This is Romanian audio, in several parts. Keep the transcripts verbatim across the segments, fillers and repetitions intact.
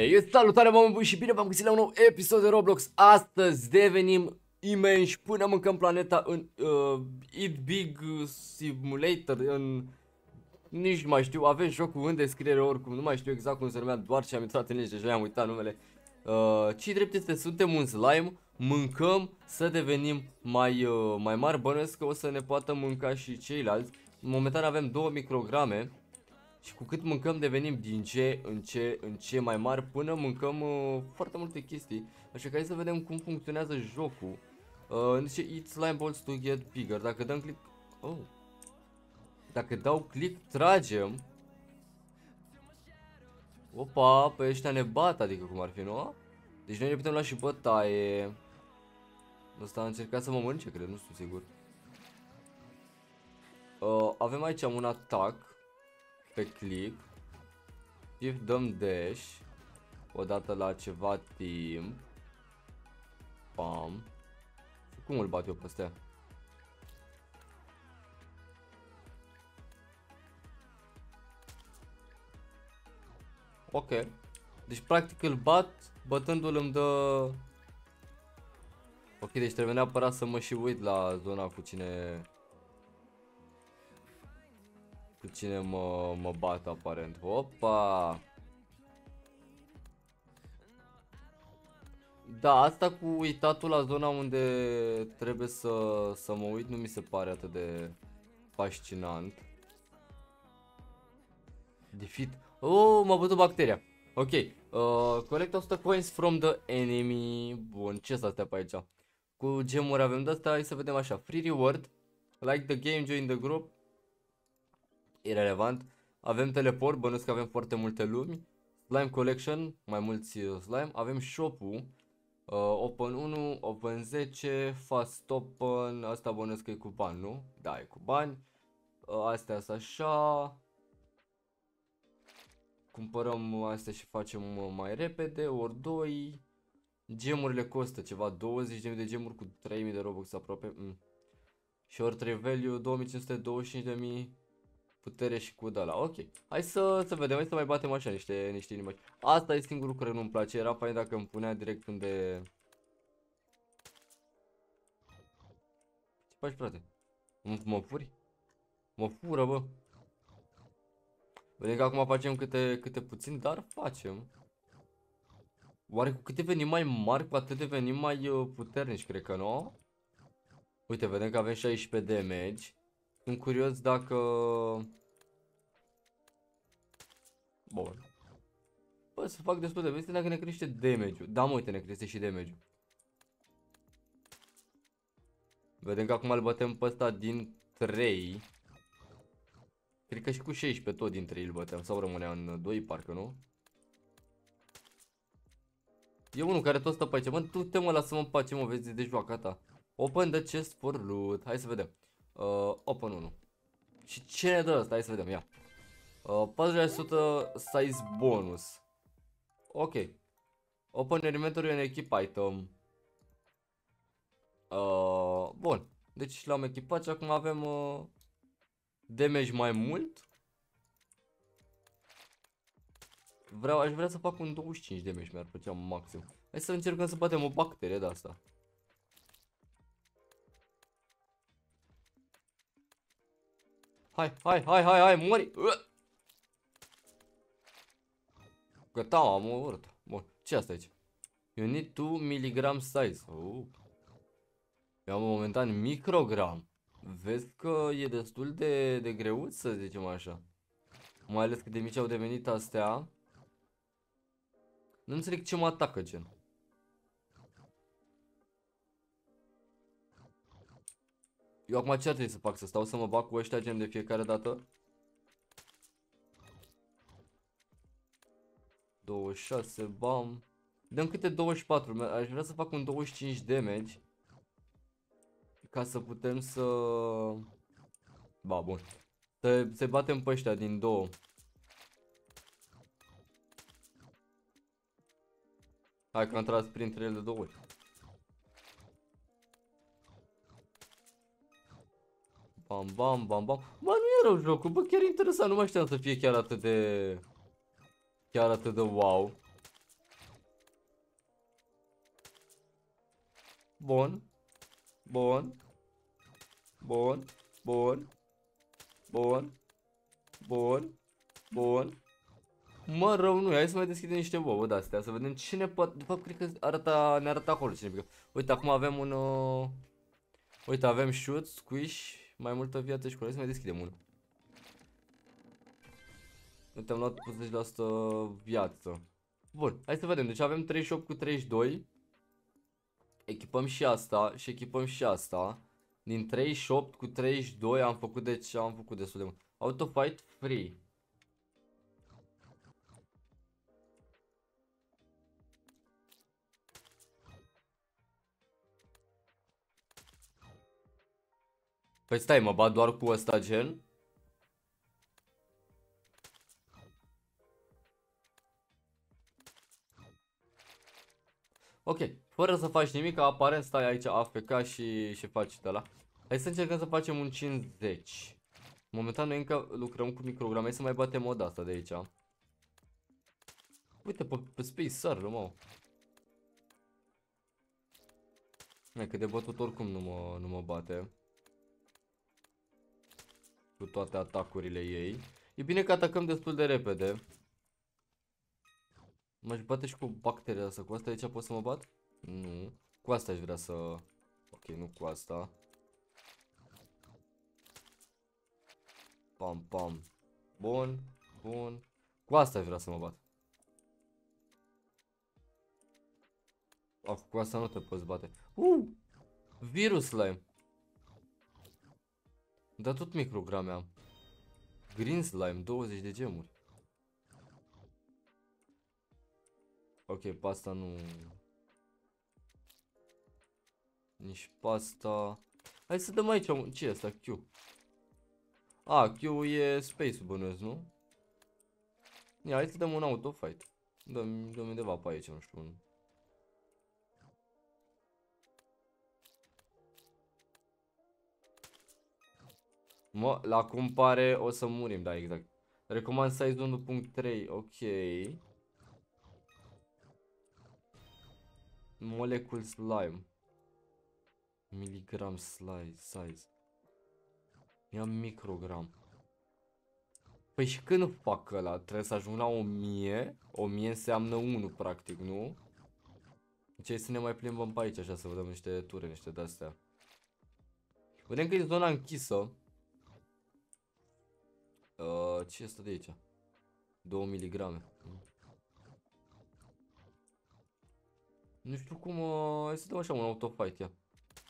Eu salutare, oameni buni, și bine v-am găsit la un nou episod de Roblox. Astăzi devenim imenși până mâncăm planeta în uh, Eat Big Simulator, în... Nici nu mai știu, avem jocul în descriere oricum, nu mai știu exact cum se numea, doar ce am intrat în el și deja am uitat numele. Uh, ce drept este, suntem un slime, mâncăm să devenim mai, uh, mai mari, bănuiesc că o să ne poată mânca și ceilalți. Momentan avem două micrograme. Și cu cât mâncăm devenim din ce în ce în ce mai mari până mâncăm uh, foarte multe chestii. Așa că hai să vedem cum funcționează jocul. Uh, zice eat slime balls to get bigger. Dacă dăm click... Oh. Dacă dau click tragem. Opa, pe ăștia ne bat, adică cum ar fi, nu? Deci noi ne putem lua și bătaie. Ăsta a încercat să mă mănânce, cred, nu sunt sigur. Uh, avem aici un atac. Pe click și dăm dash odată la ceva timp. Pam. Și cum îl bat eu pe ăstea? Ok. Deci practic îl bat, bătându-l îmi dă... Ok, deci trebuie neapărat să mă și uit la zona cu cine... Cu cine mă, mă bat aparent. Opa! Da, asta cu uitatul la zona unde trebuie să, să mă uit nu mi se pare atât de fascinant. Defeat. Oh, m-a bătut bacteria. Ok. Uh, collect one hundred coins from the enemy. Bun, ce să astea pe aici? Cu gemuri avem de asta, hai să vedem așa. Free reward. Like the game, join the group. Irelevant. Avem teleport, bănuiesc că avem foarte multe lumi. Slime collection, mai mulți slime. Avem shop-ul. uh, Open unu, Open zece, Fast Open. Asta bănuiesc că e cu bani, nu? Da, e cu bani. uh, Astea sunt așa. Cumpărăm astea și facem mai repede. Ori doi. Gemurile costă ceva, douăzeci de mii de gemuri cu trei mii de Robux aproape. mm. Și ori trei value, două mii cinci sute douăzeci și cinci de mii putere și cu ăla. Ok. Hai să, să vedem, hai să mai batem așa niște, niște inimi. Asta e singurul care nu-mi place. Era fain dacă îmi punea direct unde... Ce faci, frate? M mă furi? Mă fură, bă. Vedem că acum facem câte, câte puțin, dar facem. Oare cu cât devenim mai mari, cu atât devenim mai uh, puternici, cred că nu? Uite, vedem că avem șaisprezece damage. Sunt curios dacă... Bun. Bă, să fac destul de bine dacă ne crește damage-ul. Da, mă, uite, ne crește și damage-ul. Vedem că acum îl bătem pe ăsta din trei. Cred că și cu șaisprezece tot din trei îl bătem. Sau rămânea în doi, parcă, nu? E unul care tot stă pe aici. Mă, tu te mă lasă-mă în pace, mă, vezi de joaca ta. Open the chest for loot. Hai să vedem. Uh, open unu. Și ce ne dă ăsta? Hai să vedem, ia. Uh, patruzeci la sută size bonus. Ok. Open inventory and equip item. Uh, bun. Deci l-am echipat și acum avem uh, damage mai mult. Vreau, aș vrea să fac un douăzeci și cinci damage, mi-ar plăcea maxim. Hai să încercăm să batem o bacterie de asta. Hai, hai, hai, hai, hai, mori! Gata, am omorât. Bun, ce asta aici? You need two milligram size. Oh. Eu am momentan microgram. Vezi că e destul de, de greuț, să zicem așa. Mai ales că de mici au devenit astea. Nu înțeleg ce mă atacă, gen. Eu acum ce ar trebui să fac? Să stau să mă bag cu ăștia gen de fiecare dată? douăzeci și șase, bam. Dăm câte douăzeci și patru, aș vrea să fac un douăzeci și cinci damage. Ca să putem să... Ba, bun. Să, să batem pe ăștia din două. Hai că am tras printre ele de două ori. Bam, bam, bam, bam. Bă, nu e rău jocul, bă, chiar interesant, nu mai știam să fie chiar atât de... Chiar atât de wow. Bun. Bun. Bun. Bun. Bun. Bun. Bun. Mă, rău nu, hai să mai deschidem niște ouă de-astea, să vedem ce ne poate, de fapt cred că arăta, ne arată acolo cine pică. Uite, acum avem un, uh... uite, avem shoot, squish, mai multă viață și cu să mai deschidem unul. Uite, am luat patruzeci la sută viață. Bun, hai să vedem, deci avem treizeci și opt cu treizeci și doi. Echipăm și asta și echipăm și asta. Din treizeci și opt cu treizeci și doi am făcut, deci am făcut destul de mult. Auto fight free. Păi stai, mă bat doar cu ăsta gen? Ok, fără să faci nimic, aparent stai aici A F K și, și faci de la. Hai să încercăm să facem un cincizeci. Momentan noi încă lucrăm cu micrograme, hai să mai batem moda asta de aici. Uite, pe, pe Space sar, mă. Hai că de bătut oricum nu mă, nu mă bate. Cu toate atacurile ei. E bine că atacăm destul de repede. M-aș bate și cu bacteria asta. Cu asta aici pot să mă bat? Nu. Cu asta aș vrea să... Ok, nu cu asta. Pam, pam. Bun, bun. Cu asta aș vrea să mă bat. Oh, cu asta nu te poți bate. Uh! Virus slime. Dar tot micrograme am. Green slime, douăzeci de gemuri. Ok, pasta nu... Nici pasta... Hai să dăm aici un... Ce e asta? Q. A, Q e space-ul bănuiesc, nu? Ia, hai să dăm un auto fight. Dăm, dăm undeva pe aici, nu știu. Un... Mă, la cum pare o să murim, da, exact. Recomand size unu punct trei, ok. Molecule slime. Miligram slime, size. Ia microgram. Păi și când fac ăla? Trebuie să ajung la o mie? o mie înseamnă unu practic, nu? Deci hai să ne mai plimbăm pe aici așa să vedem niște ture, niște de-astea. Vedem că e zona închisă. Uh, ce este de aici? două miligrame. Nu știu cum... Uh, hai să dăm așa un autofight, ia.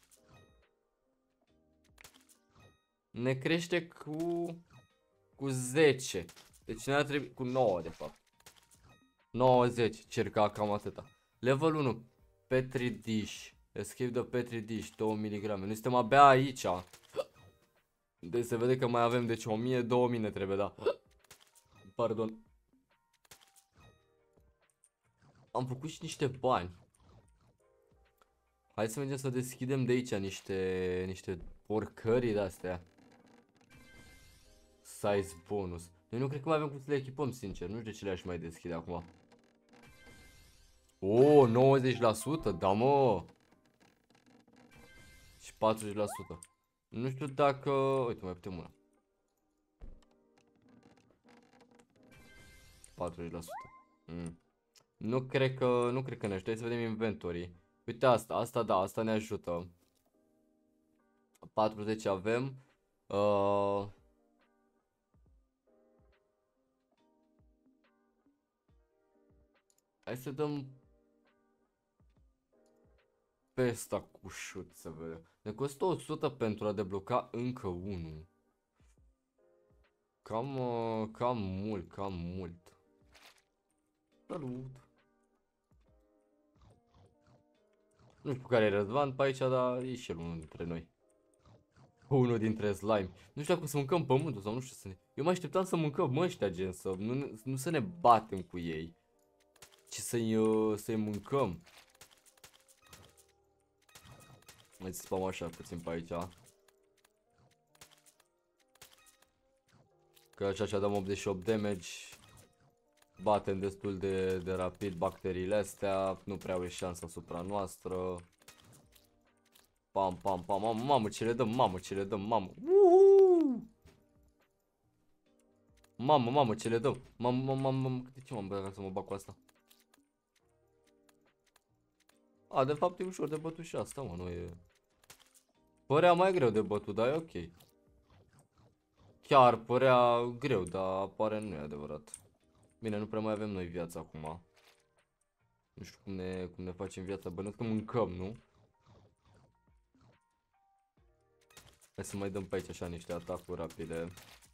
Ne crește cu... Cu zece. Deci ne-ar trebui... Cu nouă de fapt. nouă zece, circa cam atâta. Level unu. Petri dish. Escape the Petri dish, două miligrame. Noi suntem abia aici. Deci se vede că mai avem, deci o mie, două mii ne trebuie, da. Pardon. Am făcut și niște bani. Hai să mergem să deschidem de aici niște, niște porcării de-astea. Size bonus. Noi nu cred că mai avem cum să le echipăm, sincer. Nu știu de ce le-aș mai deschide acum. O, nouăzeci la sută, da mă. Și patruzeci la sută. Nu știu dacă... Uite, mai putem una. patruzeci la sută. Mm. Nu cred că... Nu cred că ne ajută. Hai să vedem inventory. Uite asta, asta da, asta ne ajută. patruzeci avem. Uh... Hai să dăm pe ăsta cu shoot să vedem. Ne costă o sută pentru a debloca încă unul. Cam, uh, cam mult, cam mult. Salut! Nu știu care e Răzvan pe aici, dar e și el unul dintre noi. Unul dintre slime. Nu știu dacă să mâncăm pământul sau nu știu să ne... Eu mă așteptam să mâncăm ăștia, gen, să nu, nu să ne batem cu ei, ci să-i uh, să-i mâncăm. Mai spam așa puțin pe aici. Că așa ce dăm optzeci și opt damage. Batem destul de, de rapid bacteriile astea. Nu prea au șansă asupra noastră. Pam, pam, pam, mamă, mamă, ce le dăm, mamă, ce le dăm, mamă. Uhu! Mamă, mamă, ce le dăm. Mamă, mamă, mamă, de ce m-am băgat să mă bag cu asta? A, de fapt e ușor de bătut și asta, mă, nu e... Părea mai greu de bătut, dar e ok. Chiar părea greu, dar apare nu e adevărat. Bine, nu prea mai avem noi viață acum. Nu știu cum ne, cum ne facem viața, bănuiesc că mâncăm, nu? Hai să mai dăm pe aici așa niște atacuri rapide.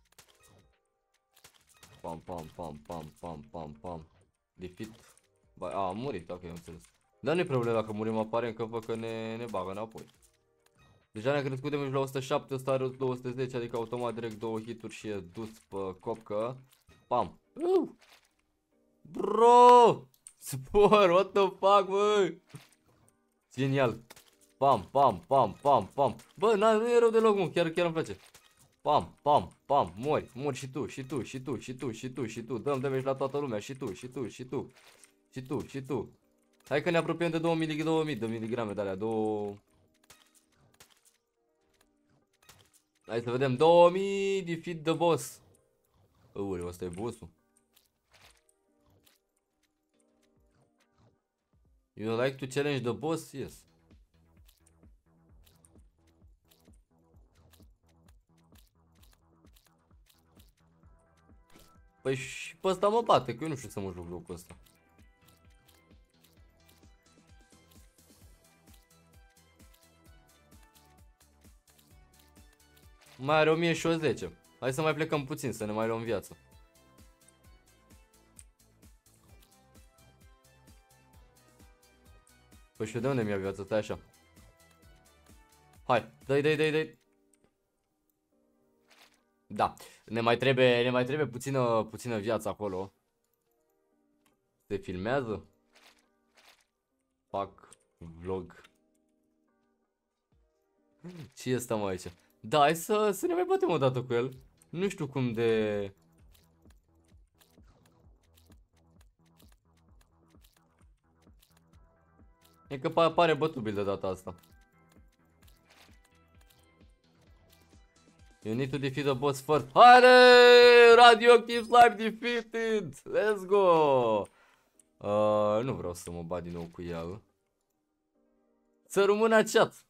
Pam, pam, pam, pam, pam, pam, pam. Defeat. A, a murit, ok, am înțeles. Dar nu e problemă, dacă murim aparent că văd că ne, ne bagă înapoi. Deja ne-a crescut de la o sută șapte, ăsta are două sute zece, adică automat direct două hituri și e dus pe copcă. Pam. Uh! Bro! Spor, what the fuck, bă? Genial. Pam, pam, pam, pam, pam. Bă, nu e rău deloc, mă, chiar, chiar îmi place. Pam, pam, pam, mori, mori și tu, și tu, și tu, și tu, și tu, și tu. Dăm damage la toată lumea, și tu, și tu, și tu. Și tu, și tu. Hai că ne apropiem de două mii de miligrame de alea, două... Hai să vedem, două mii, defeat the boss. Ui, ăsta e bossul. You like to challenge the boss? Yes. Păi și pe ăsta mă bate, că eu nu știu să mă joc jocul ăsta. Mai are o mie și o zece. Hai să mai plecăm puțin, să ne mai luăm viață. Păi și de unde mi-a viață? Stai așa. Hai, dai, dai, dai, dai. Da, ne mai trebuie, ne mai trebuie puțină, puțină viață acolo. Se filmează? Fac vlog. Ce este mă aici? Da, hai să, să ne mai batem o dată cu el. Nu știu cum de... E că pare bătubil de data asta. You need to defeat the boss first. Haide! Radioactive slime defeated! Let's go! Uh, nu vreau să mă bat din nou cu el. Să rămână chat.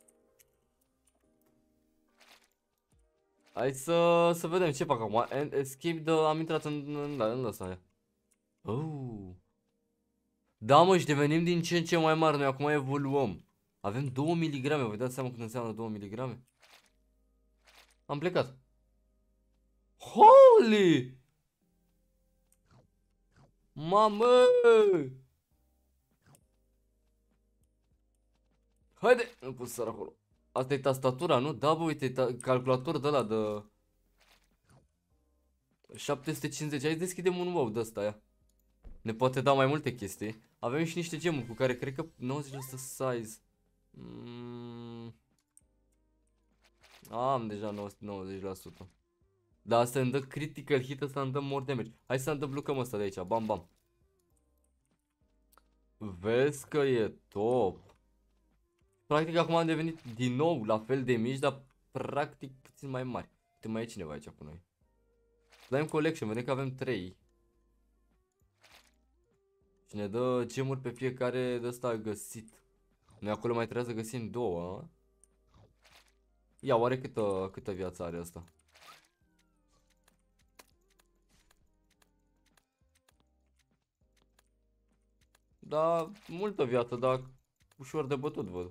Hai să, să vedem ce fac acum. Escape the... Am intrat în, în, în ăsta. Oh. Da, mă, și devenim din ce în ce mai mari. Noi acum evoluăm. Avem două miligrame. Vă dați seama cât înseamnă două miligrame? Am plecat. Holy! Mamă! Haide! Nu pot să sar acolo. Asta e tastatura, nu? Da, bă, uite, calculator de ăla de... șapte sute cincizeci. Hai deschidem un wow de ăsta, ia. Ne poate da mai multe chestii. Avem și niște gemuri cu care cred că nouăzeci la sută size. Mm. Am deja nouăzeci la sută. Dar asta îmi dă critical hit, ăsta îmi dă more damage. Hai să îndeblucăm ăsta de aici, bam bam. Vezi că e top. Practic acum am devenit din nou la fel de mici, dar practic puțin mai mari. Uite, mai e cineva aici cu noi. Slime Collection, vedem că avem trei. Și ne dă gemuri pe fiecare de ăsta găsit. Noi acolo mai trebuie să găsim două, a? Ia, oare câtă, câtă viață are asta? Da, multă viață, dar ușor de bătut, văd.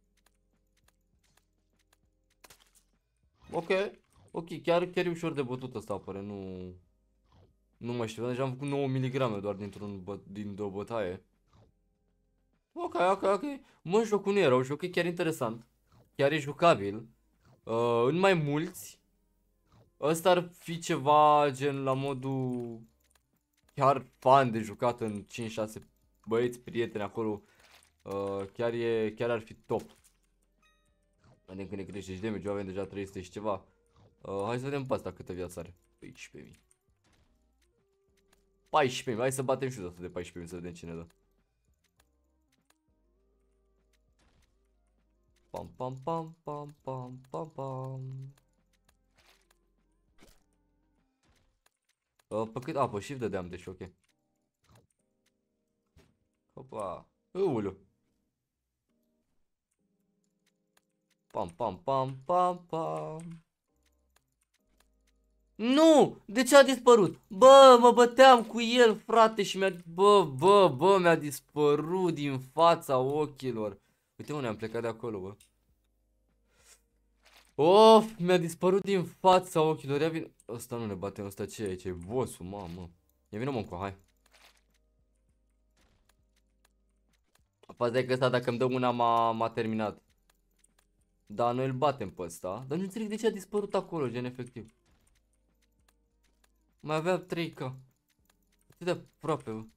Ok, ok, chiar, chiar e ușor de bătut ăsta, apare, nu... Nu mai știu, deja am făcut nouă miligrame doar dintr-un bă, dintr-o bătaie. Ok, ok, ok. Mă, jocul nu e rău, jocul e chiar interesant. Chiar e jucabil. Uh, în mai mulți. Ăsta ar fi ceva gen la modul... Chiar fan de jucat în cinci șase băieți, prieteni acolo. Uh, chiar, e, chiar ar fi top. Vedem când ne crește și damage, avem deja trei sute și ceva. Uh, hai să vedem pe asta câtă viață are. paisprezece mii. paisprezece mii, hai să batem și de asta de paisprezece mii să vedem cine dă. Pam, pam, pam, pam, pam, pam, pam. Uh, pe cât? A, pe shift dădeam, deci ok. Opa. Ulu. Pam, pam, pam, pam, pam. Nu! De ce a dispărut? Bă, mă băteam cu el, frate, și mi-a... Bă, bă, bă, mi-a dispărut din fața ochilor. Uite unde am plecat de acolo, bă. Of, mi-a dispărut din fața ochilor. Ia vin... Ăsta nu ne bate, ăsta ce e aici? E boss-ul, mamă. Ia vină, mă, încă, hai. Faza e că ăsta, dacă îmi dă una, m-a terminat. Da, noi îl batem pe ăsta. Dar nu înțeleg de ce a dispărut acolo, gen efectiv. Mai avea trei K. Atât de aproape, bă.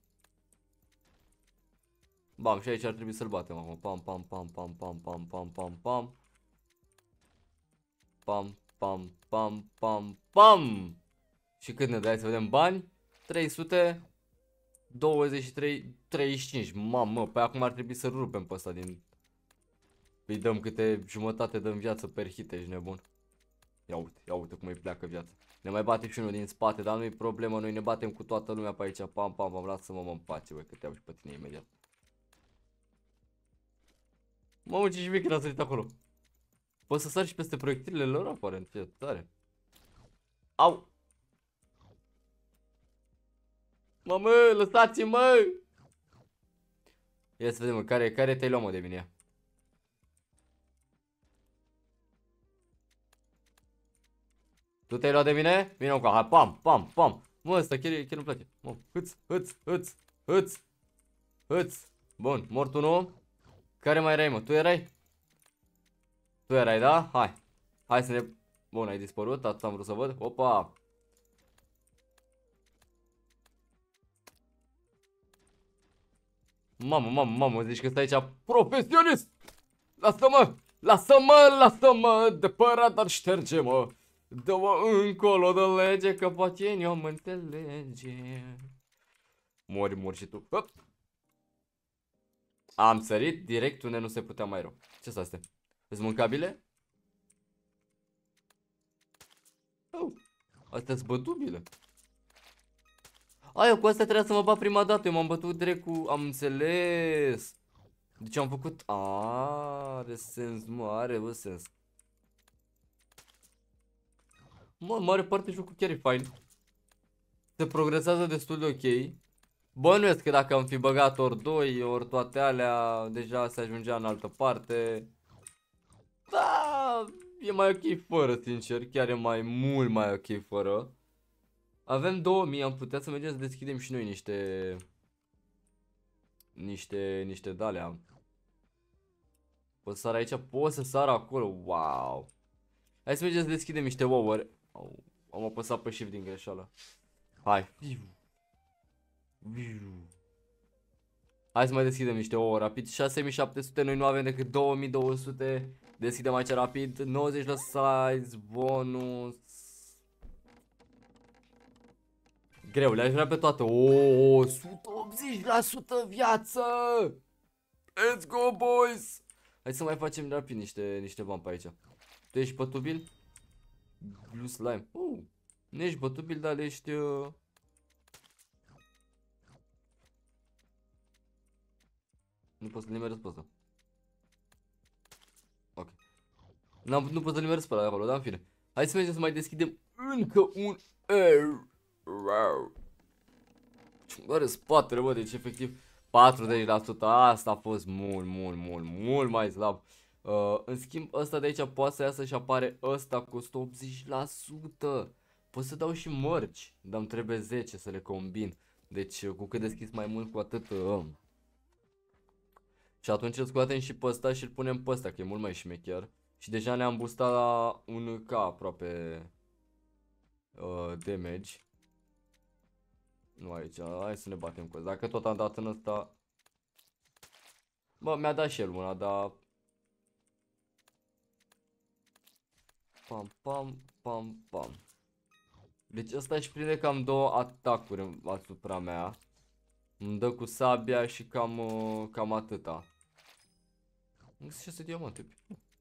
Bam, și aici ar trebui să-l batem acum. Pam, pam, pam, pam, pam, pam, pam, pam, pam. Pam, pam, pam, pam, pam. Și cât ne dai să vedem bani? trei sute douăzeci și trei, treizeci și cinci. Mamă, păi acum ar trebui să rupem pe ăsta din... Îi dăm câte jumătate dăm viață per hit, ești nebun. Ia uite, ia uite cum îi pleacă viața. Ne mai bate și unul din spate, dar nu-i problemă, noi ne batem cu toată lumea pe aici. Pam, pam, pam, lasă-mă, mă, în pace, băi, că te iau și pe tine imediat. Mamă, ce șmecher a sărit acolo. Poți să sari și peste proiectilele lor, aparent, fie tare. Au! Mamă, lăsați-mă! Ia să vedem, care, care te-ai luat, mă, de mine? Tu te-ai luat de mine? Vine încă, hai, pam, pam, pam. Mă, ăsta chiar, chiar nu-mi place. Mă, hâț, hâț, hâț, hâț, hâț. Bun, mort unul. Care mai erai, mă? Tu erai? Tu erai, da? Hai. Hai să ne... Bun, ai dispărut, atât am vrut să văd. Opa! Mamă, mamă, mamă, zici că stai aici profesionist! Lasă-mă! Lasă-mă, lasă-mă! De părat, dar șterge-mă! Dă-mă încolo de lege, că poate eu mă înțelege. Mori, mori și tu. Hop. Am sărit direct unde nu se putea mai rău. Ce-s astea? Îți mâncabile? Oh. Astea-s bătubile. A, eu cu astea trebuia să mă bat prima dată. Eu m-am bătut direct cu... Am înțeles. Deci am făcut... A, are sens, mă, are, bă, sens. Mă, în mare parte jocul chiar e fain. Se progresează destul de ok. Bănuiesc că dacă am fi băgat ori doi, ori toate alea, deja se ajungea în altă parte. Da, e mai ok fără, sincer, chiar e mai mult mai ok fără. Avem două mii, am putea să mergem să deschidem și noi niște... Niște, niște de-alea. Pot să sar aici, pot să sar acolo, wow. Hai să mergem să deschidem niște ouări. Am apăsat pe shift din greșeală. Hai. Hai să mai deschidem niște ouă rapid. șase mii șapte sute, noi nu avem decât două mii două sute. Deschidem aici rapid. nouăzeci la size, bonus. Greu, le-aș vrea pe toate. O, o sută optzeci la sută viață. Let's go, boys. Hai să mai facem rapid niște, niște bani pe aici. Tu ești pătubil? Blue slime. Uh, nu ești pătubil, dar ești... Uh... Nu pot să nimeresc pe ăsta. Ok. N-am, nu pot să nimeresc pe ăla de acolo, dar în fine. Hai să mergem să mai deschidem încă un air. Ce-mi doare spatele, bă, deci efectiv patruzeci la sută, asta a fost mult, mult, mult, mult mai slab. Uh, în schimb, ăsta de aici poate să iasă și apare ăsta cu o sută optzeci la sută. Pot să dau și mărci, dar îmi trebuie zece să le combin. Deci cu cât deschis mai mult, cu atât... Uh, Și atunci îl scoatem și pe ăsta și îl punem pe ăsta, că e mult mai șmecher. Și deja ne-am boostat la un K aproape uh, damage. Nu aici, hai să ne batem cu ăsta. Dacă tot am dat în ăsta... Bă, mi-a dat și el una, dar... Pam, pam, pam, pam. Deci ăsta își prinde cam două atacuri asupra mea. Îmi dă cu sabia și cam, uh, cam atâta. șase diamante.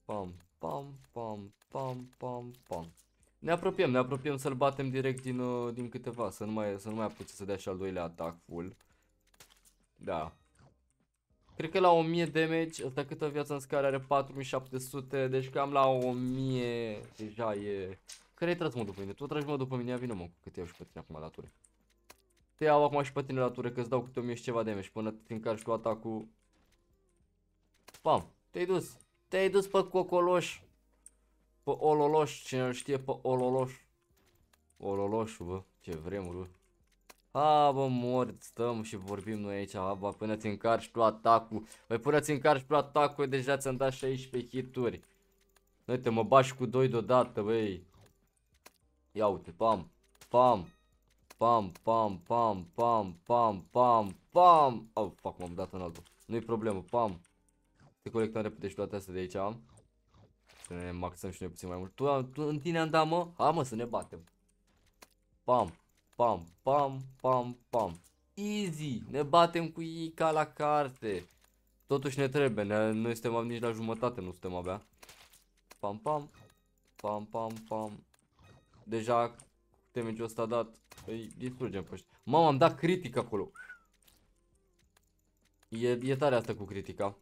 Pam, pam, pam, pam, pam, pam. Ne apropiem, ne apropiem să-l batem direct din, uh, din câteva, să nu mai, să nu mai apuce să dea și al doilea atac full. Da. Cred că la o mie damage, ăsta câtă viață în scară are patru mii șapte sute, deci cam la o mie deja e... Care-i tras mă după mine? Tu tragi mă după mine, ia vină mă, cât iau și pe tine acum la ture. Te iau acum și pe tine la ture, că-ți dau câte o mie și ceva damage până te încarci cu atacul. Pam, te-ai dus, te-ai dus pe cocoloș. Pe ololoș, cine îl știe pe ololoș. Ololoșul, bă, ce vremuri, bă. Ha, bă, mori, stăm și vorbim noi aici, ha, bă, până ți încarci tu atacul. Băi, până ți încarci tu atacul, deja ți-am dat șaisprezece hituri. Uite, mă bași cu doi deodată, băi. Ia uite, pam, pam, pam, pam, pam, pam, pam, pam, pam. Oh, fac, m-am dat în altul. Nu-i problemă, pam. Te colectăm repede și toate astea de aici, am. Să ne maxăm și noi puțin mai mult. Tu, tu în tine am dat, mă? Ha, mă, să ne batem. Pam, pam, pam, pam, pam. Easy, ne batem cu ei ca la carte. Totuși ne trebuie, ne, noi suntem nici la jumătate, nu suntem abia. Pam, pam, pam, pam, pam. Deja damage-ul ăsta dat, îi distrugem pe ăștia. Mamă, am dat critic acolo. E, e tare asta cu critica.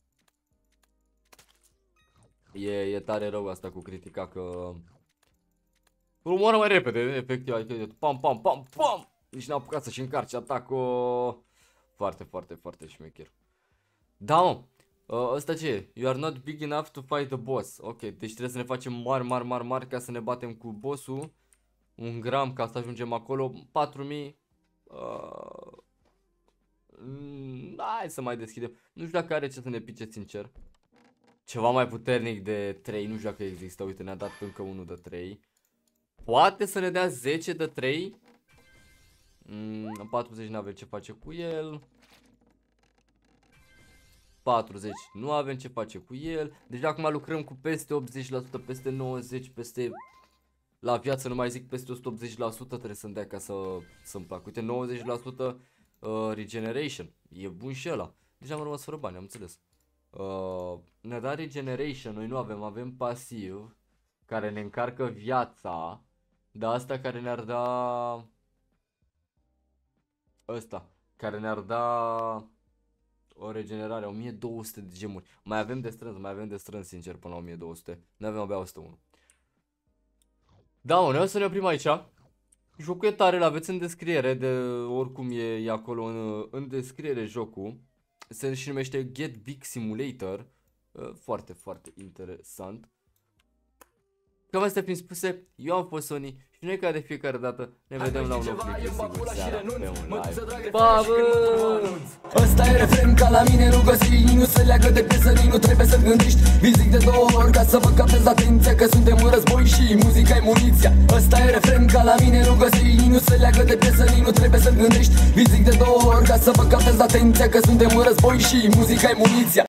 E, e tare rău asta cu critica că... Îl omoară mai repede, efectiv, adică pam, pam, pam, pam! Nici n-a apucat să-și încarce atacul. Foarte, foarte, foarte șmecher. Da, mă! Ăsta ce e? You are not big enough to fight the boss. Ok, deci trebuie să ne facem mari, mari, mari, mari ca să ne batem cu bossul. Un gram ca să ajungem acolo. patru mii. Uh... Hai să mai deschidem. Nu știu dacă are ce să ne pice, sincer. Ceva mai puternic de trei. Nu știu dacă există. Uite, ne-a dat încă unul de trei. Poate să ne dea zece de trei. Mm, patruzeci nu avem ce face cu el. patruzeci nu avem ce face cu el. Deci acum lucrăm cu peste optzeci la sută, peste nouăzeci la sută, peste... La viață nu mai zic, peste o sută optzeci la sută trebuie să-mi dea ca să, să-mi plac. Uite, nouăzeci la sută uh, regeneration. E bun și ăla. Deja am rămas fără bani, am înțeles. Uh, ne da regeneration, noi nu avem, avem pasiv care ne încarcă viața. Dar asta care ne-ar da... Ăsta, care ne-ar da... O regenerare, o mie două sute de gemuri. Mai avem de strâns, mai avem de strâns, sincer, până la o mie două sute. Ne avem abia o sută unu. Da, mă, noi o să ne oprim aici. Jocul e tare, l-aveți în descriere, de oricum e, e acolo în, în descriere jocul. Se și numește Get Big Simulator. Foarte, foarte interesant. Cam astea fiind spuse, eu am fost Sony și noi ca de fiecare dată ne vedem la un nou clip, sigur, seara pe un live. Pa, bă! Ăsta e refren ca la mine, nu găsi, nu se leagă de piesă, nu trebuie să gândești. Vizic de două ori ca să vă captez atenția, că suntem în război și muzica e muniția. Ăsta e refren ca la mine, nu găsi, nu se leagă de piesă, nu trebuie să gândești. Vizic de două ori ca să vă captez atenția, că suntem în război și muzica e muniția.